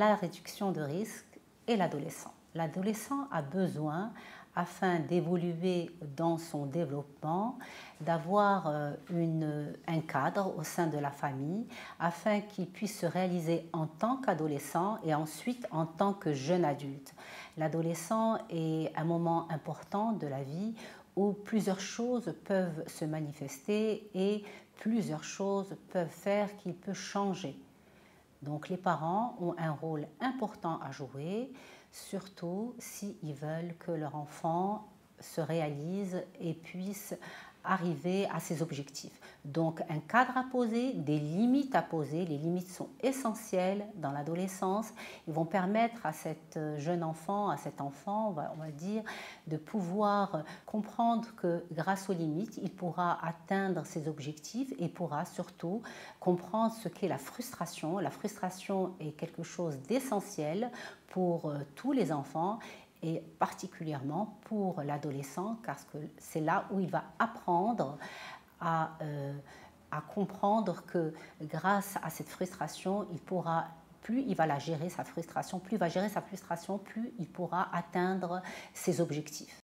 la réduction de risque et l'adolescent. L'adolescent a besoin, afin d'évoluer dans son développement, d'avoir un cadre au sein de la famille, afin qu'il puisse se réaliser en tant qu'adolescent et ensuite en tant que jeune adulte. L'adolescent est un moment important de la vie où plusieurs choses peuvent se manifester et plusieurs choses peuvent faire qu'il peut changer. Donc les parents ont un rôle important à jouer, surtout s'ils veulent que leur enfant se réalise et puisse arriver à ses objectifs. Donc un cadre à poser, des limites à poser, les limites sont essentielles dans l'adolescence. Ils vont permettre à cet jeune enfant, à cet enfant, on va dire, de pouvoir comprendre que grâce aux limites, il pourra atteindre ses objectifs et pourra surtout comprendre ce qu'est la frustration. La frustration est quelque chose d'essentiel pour tous les enfants et particulièrement pour l'adolescent, parce que c'est là où il va apprendre à comprendre que grâce à cette frustration, il pourra, plus il va la gérer, sa frustration, plus il va gérer sa frustration, plus il pourra atteindre ses objectifs.